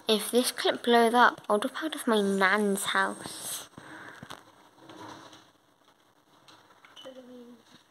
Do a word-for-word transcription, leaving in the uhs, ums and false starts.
If this clip blows up, I'll drop out of my nan's house.